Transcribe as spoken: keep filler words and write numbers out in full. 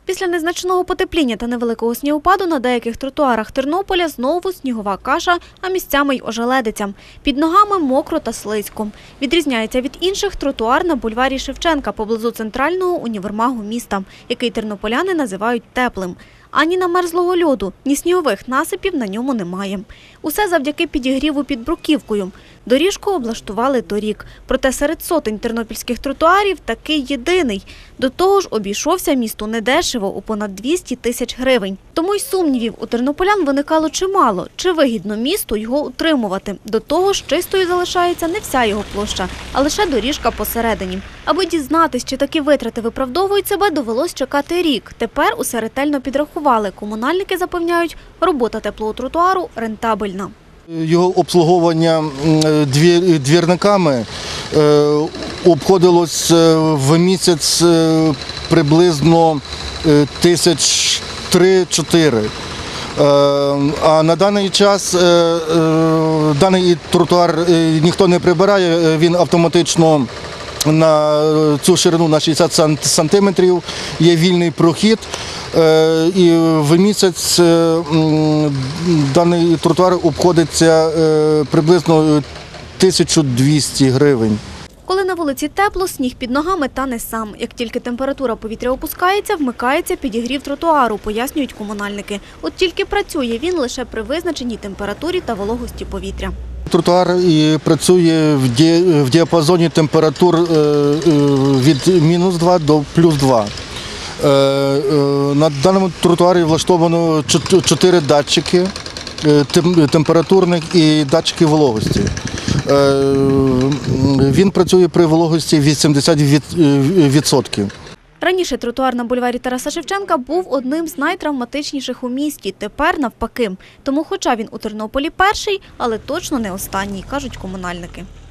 Після незначного потепління та невеликого снігопаду на деяких тротуарах Тернополя знову снігова каша, а місцями й ожеледиця. Під ногами мокро та слизько. Відрізняється від інших тротуар на бульварі Шевченка поблизу центрального універмагу міста, який тернополяни називають теплим. Ані намерзлого льоду, ні снігових насипів на ньому немає. Усе завдяки підігріву під бруківкою. Доріжку облаштували торік. Проте серед сотень тернопільських тротуарів такий єдиний. До того ж обійшовся місту недешево у понад двісті тисяч гривень. Тому й сумнівів у тернополян виникало чимало. Чи вигідно місту його утримувати? До того ж чистою залишається не вся його площа, а лише доріжка посередині. Аби дізнатись, чи такі витрати виправдовують себе, довелось чекати рік. Тепер усе ретельно підрахували. Комунальники запевняють, робота теплого тротуару рентабельна. Його обслуговування двірниками обходилось в місяць приблизно тисяч три-чотири. А на даний час даний тротуар ніхто не прибирає, він автоматично на цю ширину на шістдесят сантиметрів є вільний прохід. І в місяць даний тротуар обходиться приблизно тисячу двісті гривень. Коли на вулиці тепло, сніг під ногами тане сам. Як тільки температура повітря опускається, вмикається підігрів тротуару, пояснюють комунальники. От тільки працює він лише при визначеній температурі та вологості повітря. Тротуар працює в діапазоні температур від мінус два до плюс два. На даному тротуарі влаштовано чотири датчики температурних і датчики вологості. Він працює при вологості вісімдесят відсотків. Раніше тротуар на бульварі Тараса Шевченка був одним з найтравматичніших у місті, тепер навпаки. Тому хоча він у Тернополі перший, але точно не останній, кажуть комунальники.